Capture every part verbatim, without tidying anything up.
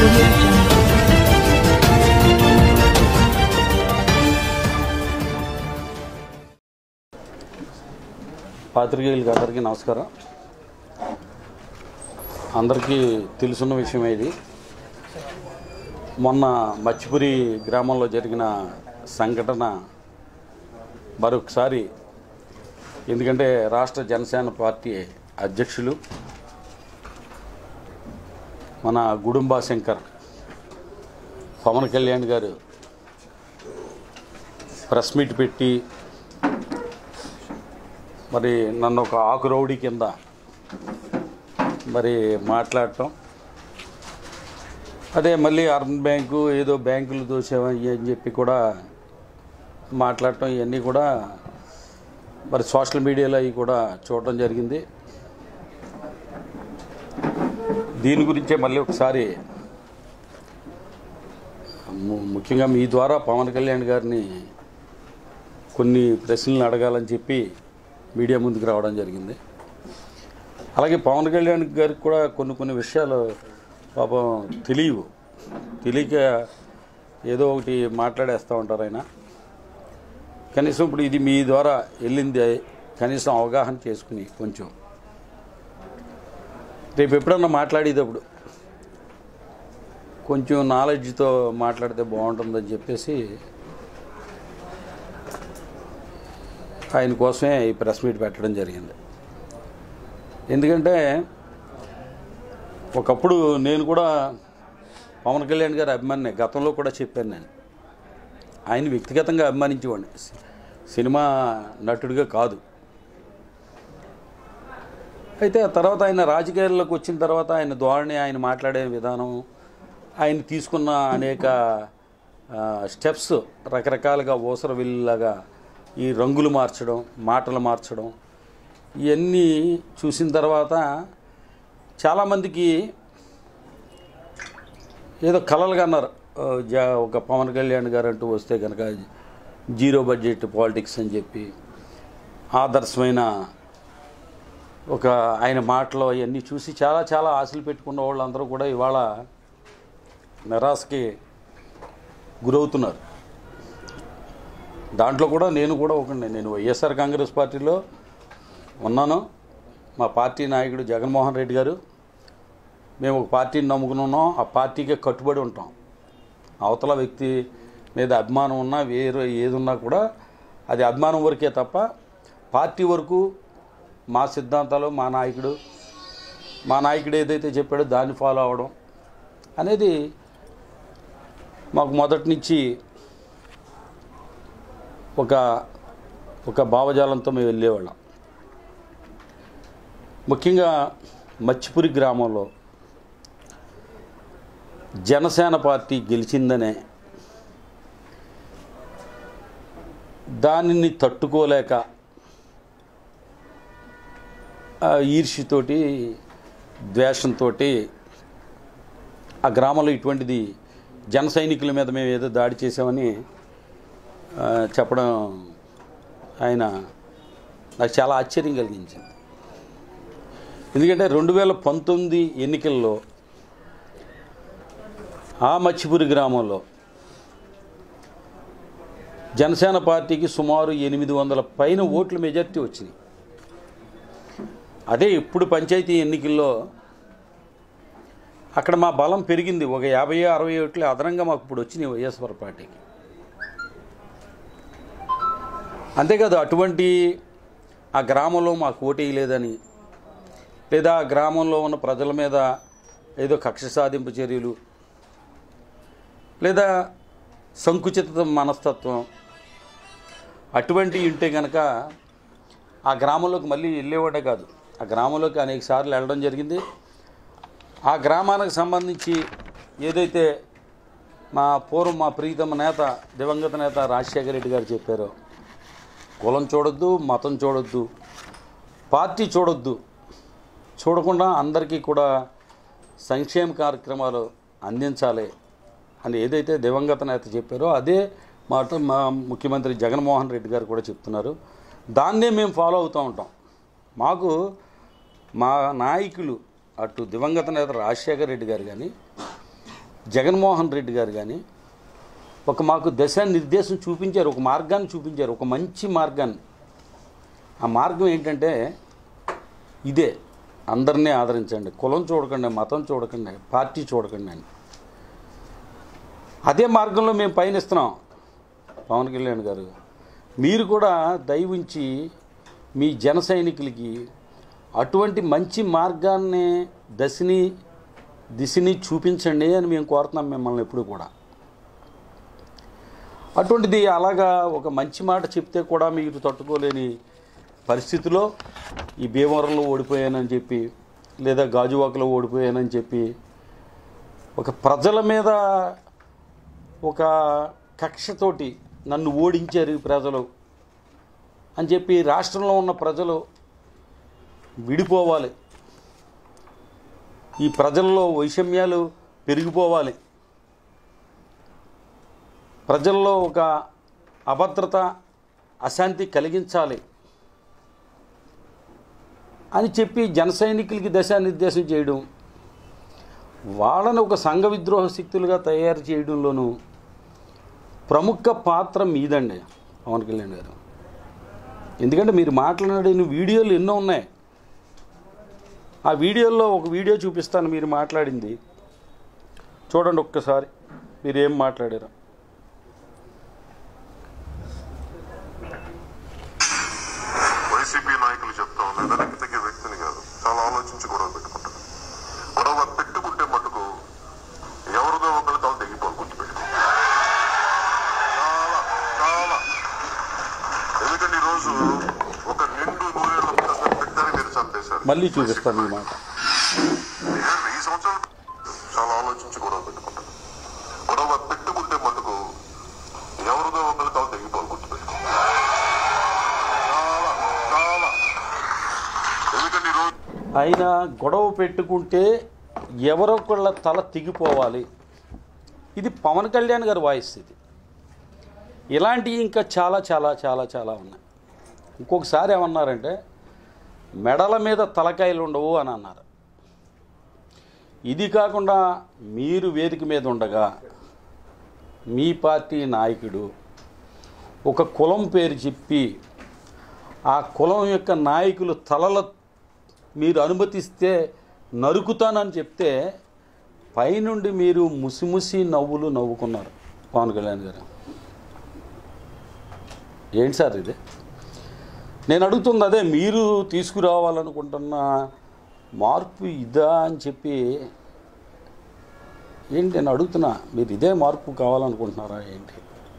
audio jungle. పాత్రికేయులకు అందరికీ నమస్కారం. అందరికీ తెలుసున్న విషయం ఇది. మొన్న మచ్చిపురి గ్రామంలో జరిగిన సంఘటన మరొకసారి, ఎందుకంటే రాష్ట్ర జనసేన పార్టీ అధ్యక్షులు మన గుడుంబా శంకర్ పవన్ కళ్యాణ్ గారు ప్రెస్ మీట్ పెట్టి మరి నన్ను ఒక ఆకు రౌడీ కింద మరి మాట్లాడటం, అదే మళ్ళీ అర్బన్ బ్యాంకు ఏదో బ్యాంకులు దోసేవని అని చెప్పి కూడా మాట్లాడటం, ఇవన్నీ కూడా మరి సోషల్ మీడియాలో అవి కూడా చూడటం జరిగింది. దీని గురించే మళ్ళీ ఒకసారి ముఖ్యంగా మీ ద్వారా పవన్ కళ్యాణ్ గారిని కొన్ని ప్రశ్నలు అడగాలని చెప్పి మీడియా ముందుకు రావడం జరిగింది. అలాగే పవన్ కళ్యాణ్ గారికి కూడా కొన్ని కొన్ని విషయాలు పాపం తెలియవు, తెలియక ఏదో ఒకటి మాట్లాడేస్తూ ఉంటారు ఆయన. కనీసం ఇప్పుడు ఇది మీ ద్వారా వెళ్ళింది, కనీసం అవగాహన చేసుకుని కొంచెం రేపు ఎప్పుడన్నా మాట్లాడేటప్పుడు కొంచెం నాలెడ్జ్తో మాట్లాడితే బాగుంటుందని చెప్పేసి ఆయన కోసమే ఈ ప్రెస్ మీట్ పెట్టడం జరిగింది. ఎందుకంటే ఒకప్పుడు నేను కూడా పవన్ కళ్యాణ్ గారి అభిమానినే, గతంలో కూడా చెప్పాను. నేను ఆయన వ్యక్తిగతంగా అభిమానించేవాడిని, సినిమా నటుడిగా కాదు. అయితే ఆ తర్వాత ఆయన రాజకీయాల్లోకి వచ్చిన తర్వాత ఆయన ధోరణి, ఆయన మాట్లాడే విధానం, ఆయన తీసుకున్న అనేక స్టెప్స్ రకరకాలుగా ఊసర వెళ్ళలాగా ఈ రంగులు మార్చడం, మాటలు మార్చడం, ఇవన్నీ చూసిన తర్వాత చాలామందికి ఏదో కలలుగా అన్నారు, ఒక పవన్ కళ్యాణ్ గారు అంటూ వస్తే కనుక జీరో బడ్జెట్ పాలిటిక్స్ అని చెప్పి ఆదర్శమైన ఒక ఆయన మాటలు అవన్నీ చూసి చాలా చాలా ఆశలు పెట్టుకున్న వాళ్ళందరూ కూడా ఇవాళ నిరాశకి గురవుతున్నారు. దాంట్లో కూడా నేను కూడా ఒకటి. నేను వైఎస్ఆర్ కాంగ్రెస్ పార్టీలో ఉన్నాను. మా పార్టీ నాయకుడు జగన్మోహన్ రెడ్డి గారు, మేము ఒక పార్టీని నమ్ముకుని ఉన్నాం, ఆ పార్టీకే కట్టుబడి ఉంటాం. అవతల వ్యక్తి మీద అభిమానం ఉన్నా, వేరే ఏది ఉన్నా కూడా అది అభిమానం వరకే తప్ప పార్టీ వరకు మా సిద్ధాంతాలు, మా నాయకుడు మా నాయకుడు ఏదైతే చెప్పాడో దాన్ని ఫాలో అవ్వడం అనేది మాకు మొదటి నుంచి ఒక ఒక భావజాలంతో మేము వెళ్ళేవాళ్ళం. ముఖ్యంగా మచ్చిపురి గ్రామంలో జనసేన పార్టీ గెలిచిందనే దానిని తట్టుకోలేక ఈర్ష్యతోటి, ద్వేషంతో ఆ గ్రామంలో ఇటువంటిది జన సైనికుల మీద మేము ఏదో దాడి చేసామని చెప్పడం ఆయన నాకు చాలా ఆశ్చర్యం కలిగించింది. ఎందుకంటే రెండు వేల పంతొమ్మిది ఎన్నికల్లో ఆ మచ్చిపురి గ్రామంలో జనసేన పార్టీకి సుమారు ఎనిమిది వందల పైన ఓట్ల మెజార్టీ వచ్చినాయి. అదే ఇప్పుడు పంచాయతీ ఎన్నికల్లో అక్కడ మా బలం పెరిగింది, ఒక యాభై అరవై ఓట్లు అదనంగా మాకు ఇప్పుడు వచ్చినాయి వైఎస్ఆర్ పార్టీకి. అంతేకాదు, అటువంటి ఆ గ్రామంలో మాకు ఓటేయలేదని, లేదా ఆ గ్రామంలో ఉన్న ప్రజల మీద ఏదో కక్ష సాధింపు చర్యలు, లేదా సంకుచిత మనస్తత్వం అటువంటి ఉంటే కనుక ఆ గ్రామంలోకి మళ్ళీ వెళ్ళేవాడే కాదు. ఆ గ్రామంలోకి అనేక సార్లు వెళ్ళడం జరిగింది. ఆ గ్రామానికి సంబంధించి ఏదైతే మా పూర్వం మా ప్రీతమ నేత, దివంగత నేత రాజశేఖర రెడ్డి గారు చెప్పారో, కులం చూడొద్దు, మతం చూడొద్దు, పార్టీ చూడొద్దు, చూడకుండా అందరికీ కూడా సంక్షేమ కార్యక్రమాలు అందించాలి అని ఏదైతే దివంగత నేత చెప్పారో అదే మాట మా ముఖ్యమంత్రి జగన్మోహన్ రెడ్డి గారు కూడా చెప్తున్నారు. దాన్నే మేము ఫాలో అవుతూ ఉంటాం. మాకు మా నాయకులు అటు దివంగత నేత రాజశేఖర రెడ్డి గారు కానీ, జగన్మోహన్ రెడ్డి గారు కానీ ఒక మాకు దిశానిర్దేశం చూపించారు, ఒక మార్గాన్ని చూపించారు, ఒక మంచి మార్గాన్ని. ఆ మార్గం ఏంటంటే ఇదే, అందరినీ ఆదరించండి, కులం చూడకండి, మతం చూడకండి, పార్టీ చూడకండి అని. అదే మార్గంలో మేము పయనిస్తున్నాం. పవన్ కళ్యాణ్ గారు, మీరు కూడా దయవుంచి మీ జన సైనికులకి అటువంటి మంచి మార్గాన్ని, దశని దిశని చూపించండి అని మేము కోరుతున్నాం మిమ్మల్ని ఎప్పుడు కూడా. అటువంటిది అలాగా ఒక మంచి మాట చెప్తే కూడా మీరు తట్టుకోలేని పరిస్థితిలో ఈ భీమవరంలో ఓడిపోయానని చెప్పి, లేదా గాజువాకలో ఓడిపోయానని చెప్పి, ఒక ప్రజల మీద ఒక కక్షతోటి నన్ను ఓడించారు ప్రజలు అని చెప్పి రాష్ట్రంలో ఉన్న ప్రజలు విడిపోవాలి, ఈ ప్రజల్లో వైషమ్యాలు పెరిగిపోవాలి, ప్రజల్లో ఒక అభద్రత, అశాంతి కలిగించాలి అని చెప్పి జన సైనికులకి దిశానిర్దేశం చేయడం, వాళ్ళని ఒక సంఘ విద్రోహ శక్తులుగా తయారు చేయడంలోనూ ప్రముఖ పాత్ర మీదండి పవన్ కళ్యాణ్ గారు. ఎందుకంటే మీరు మాట్లాడిన వీడియోలు ఎన్నో ఉన్నాయి. ఆ వీడియోల్లో ఒక వీడియో చూపిస్తాను, మీరు మాట్లాడింది చూడండి ఒక్కసారి, మీరు ఏం మాట్లాడారు. వైసీపీ నాయకులు చెప్తా ఉన్నారు, వెనక్కి తగ్గే వ్యక్తిని కాదు, చాలా ఆలోచించి గొడవ పెట్టుకుంటారు. గొడవ పెట్టుకుంటే మటుకు ఎవరిదో ఒకరి తల తెగిపోవాలి, గుర్తుపెట్టుకో. చాలా చాలా ఎందుకంటే ఈరోజు ఒక నిండు నూరేళ్ళ పెట్టని మీరు చంపేశారు. మళ్ళీ చూపిస్తాను ఈ మాట. ఈ సంవత్సరం చాలా ఆలోచించి గొడవ పెట్టుకుంటారు. గొడవ పెట్టుకుంటే మటుకు ఎవరిదో ఒకరి తల తెగిపోవాలి, గుర్తుపెట్టుకో. ఆయన గొడవ పెట్టుకుంటే ఎవరొకళ్ళ తల తెగిపోవాలి, ఇది పవన్ కళ్యాణ్ గారి వాయిస్. ఇది ఇలాంటివి ఇంకా చాలా చాలా చాలా చాలా ఉన్నాయి. ఇంకొకసారి ఏమన్నారంటే మెడల మీద తలకాయలు ఉండవు అని అన్నారు. ఇది కాకుండా మీరు వేదిక మీద ఉండగా మీ పార్టీ నాయకుడు ఒక కులం పేరు చెప్పి ఆ కులం యొక్క నాయకులు తలల మీరు అనుమతిస్తే నరుకుతానని చెప్తే పైనుండి మీరు ముసిముసి నవ్వులు నవ్వుకున్నారు పవన్ కళ్యాణ్ గారు. ఏంటి సార్ ఇది? నేను అడుగుతుంది అదే, మీరు తీసుకురావాలనుకుంటున్న మార్పు ఇదా అని చెప్పి ఏంటి నేను అడుగుతున్నా. మీరు ఇదే మార్పు కావాలనుకుంటున్నారా ఏంటి?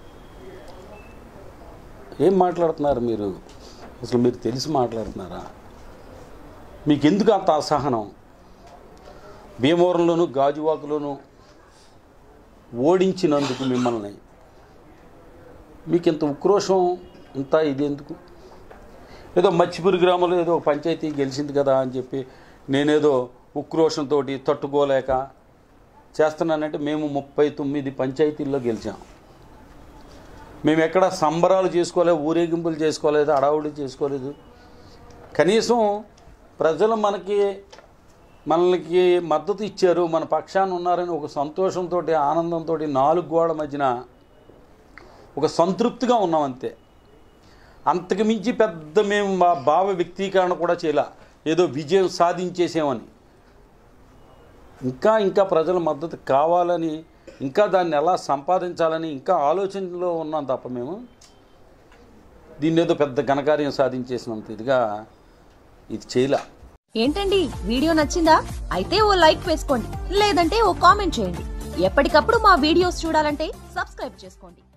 ఏం మాట్లాడుతున్నారు మీరు? అసలు మీరు తెలిసి మాట్లాడుతున్నారా? మీకు ఎందుకు అంత అసహనం? భీమవరంలోను గాజువాకలోను ఓడించినందుకు మిమ్మల్ని మీకు ఇంత ఉక్రోషం, ఇంత ఇది ఎందుకు? ఏదో మచ్చిపూరి గ్రామంలో ఏదో పంచాయతీ గెలిచింది కదా అని చెప్పి నేనేదో ఉక్రోషంతో తట్టుకోలేక చేస్తున్నానంటే, మేము ముప్పై తొమ్మిది పంచాయతీల్లో గెలిచాం. మేము ఎక్కడ సంబరాలు చేసుకోలేదు, ఊరేగింపులు చేసుకోలేదు, అడావుడి చేసుకోలేదు. కనీసం ప్రజలు మనకి మనకి మద్దతు ఇచ్చారు, మన పక్షాన ఉన్నారని ఒక సంతోషంతో, ఆనందంతో నాలుగు గోడల మధ్యన ఒక సంతృప్తిగా ఉన్నాం అంతే. అంతకు మించి పెద్ద మేము మా భావ వ్యక్తీకరణ కూడా చేయలే, ఏదో విజయం సాధించేసామని. ఇంకా ఇంకా ప్రజల మద్దతు కావాలని, ఇంకా దాన్ని ఎలా సంపాదించాలని ఇంకా ఆలోచనలో ఉన్నాం తప్ప మేము దీన్ని ఏదో పెద్ద ఘనకార్యం సాధించేసినంత ఇదిగా ఇది చేయలే. ఏంటండి, వీడియో నచ్చిందా? అయితే ఓ లైక్ వేసుకోండి, లేదంటే ఓ కామెంట్ చేయండి. ఎప్పటికప్పుడు మా వీడియోస్ చూడాలంటే సబ్స్క్రైబ్ చేసుకోండి.